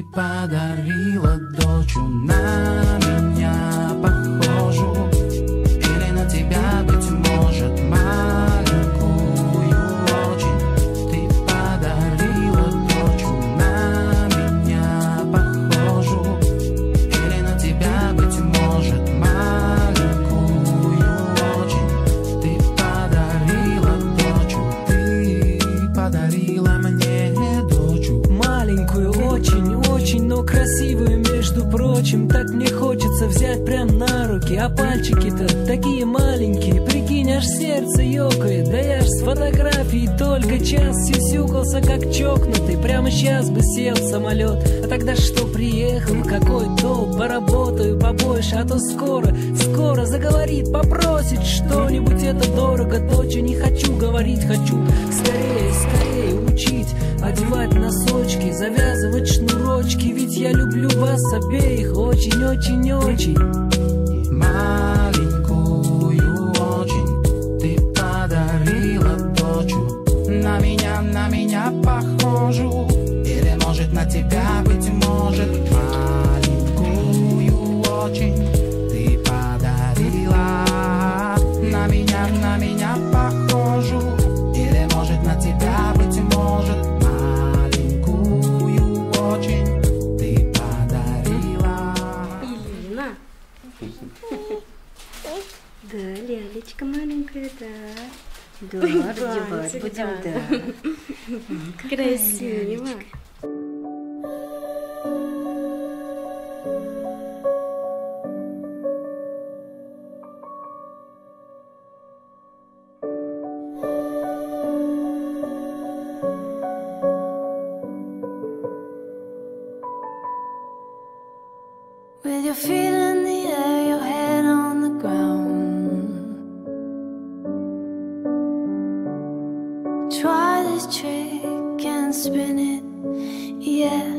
подарила дочь на меня похожу, или на тебя, быть может, маленькую очень. Ты подарила дочь на меня похожу, или на тебя, быть может, маленькую очень. Ты подарила дочь, ты подарила мне дочь. Маленькую очень, но красивую, между прочим. Так мне хочется взять прям на руки, а пальчики-то такие маленькие. Прикинь, аж сердце ёкает. Да я ж с фотографией только час сюсюкался, как чокнутый. Прямо сейчас бы сел в самолет. А тогда что, приехал, какой толк? Поработаю побольше, а то скоро заговорит, попросит что-нибудь. Это дорого, дочь, не хочу говорить, хочу скорее учить, одевать носочки, завязывать шнурочки. Ведь я люблю вас обеих очень. Маленькую очень ты подарила дочь на меня похожу, или может на тебя, быть может, маленькую очень ты подарила на меня похожу, или может на тебя, быть может, маленькую очень ты подарила. Илина. Да, лялечка маленькая, да. Да, раздевать будем, да. Красиво. With your feet in the air, your head on the ground. Try this trick and spin it, yeah.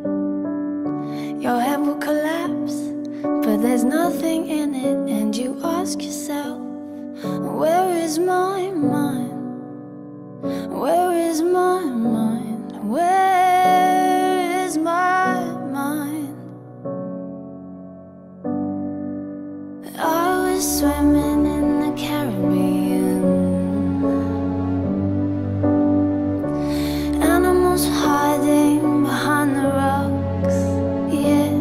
Your head will collapse, but there's nothing in it. And you ask yourself, where is my mind? Where is my mind? Where is my mind? I was swimming in the Caribbean, animals hiding behind the rocks, yeah.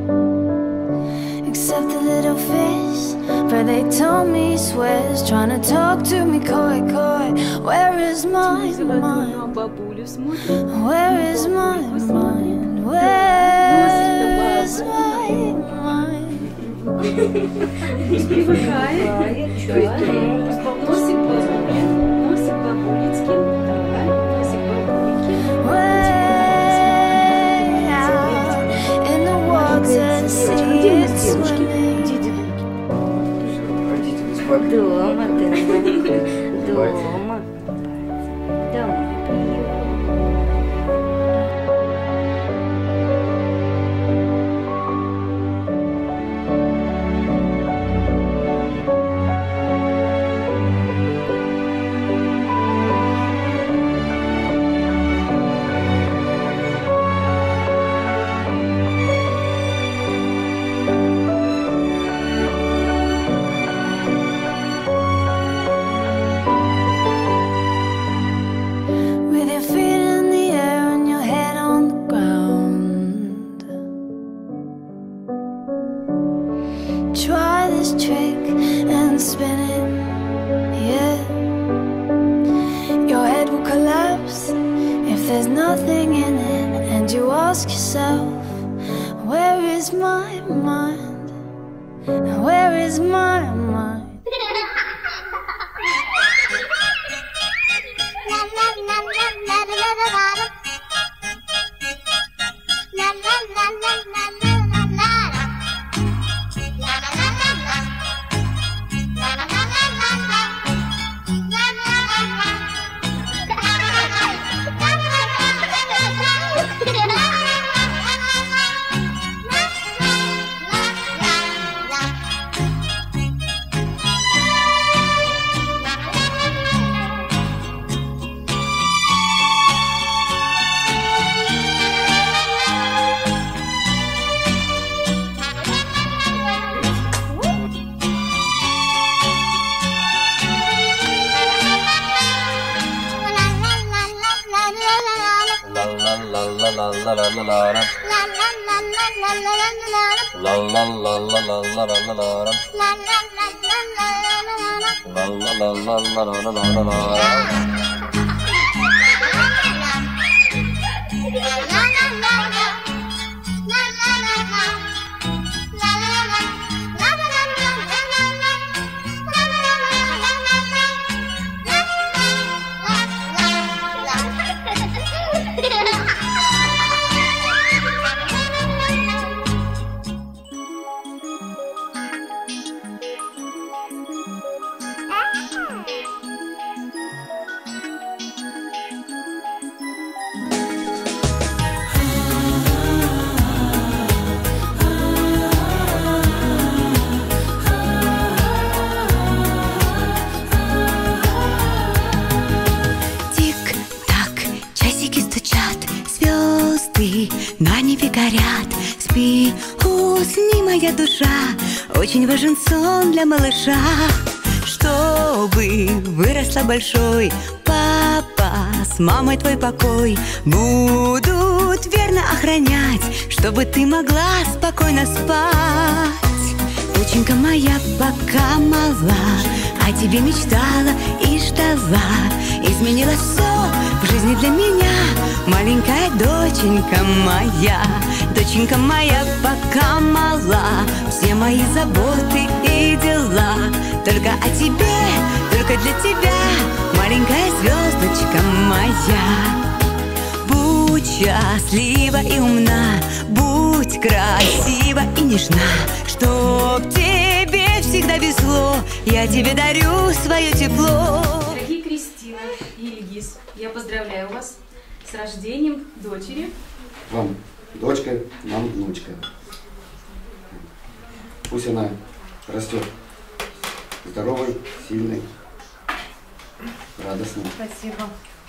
Except the little fish, but they told me swears, trying to talk to me coy. Where is my mind? Where is my mind? Where is my mind? Спевает, носик бабулицкий, давай, носик бабулики. Way out in the water, see it swimming. Дома, дома. With your feet in the air and your head on the ground. Try this trick and spin it, yeah. Your head will collapse if there's nothing in it. And you ask yourself, where is my mind? Where is my mind? На небе горят, спи, усни, моя душа. Очень важен сон для малыша. Чтобы выросла большой, папа с мамой твой покой будут верно охранять, чтобы ты могла спокойно спать. Доченька моя пока мала, о тебе мечтала и ждала. Изменилось все в жизни для меня, маленькая доченька моя. Доченька моя пока мала, все мои заботы и дела только о тебе, только для тебя, маленькая звездочка моя. Будь счастлива и умна, будь красива и нежна, чтоб тебе всегда везло, я тебе дарю свое тепло. Дорогие Кристина и Ильгиз, я поздравляю вас с рождением дочери. Вам дочка, нам внучка. Пусть она растет здоровой, сильной, радостной. Спасибо.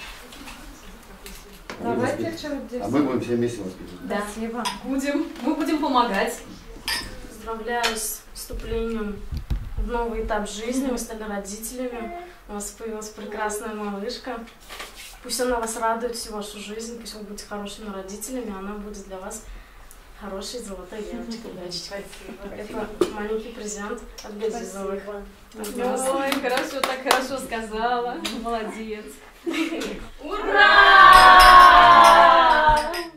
Давайте, а мы будем все вместе воспитывать. Да, спасибо. Мы будем помогать. Поздравляю с вступлением в новый этап жизни. Вы стали родителями. У вас появилась прекрасная малышка. Пусть она вас радует всю вашу жизнь. Пусть вы будете хорошими родителями. Она будет для вас хорошей золотой девочкой. Это маленький презент от Газизовых. Ой, хорошо, так хорошо сказала. Молодец. Ура!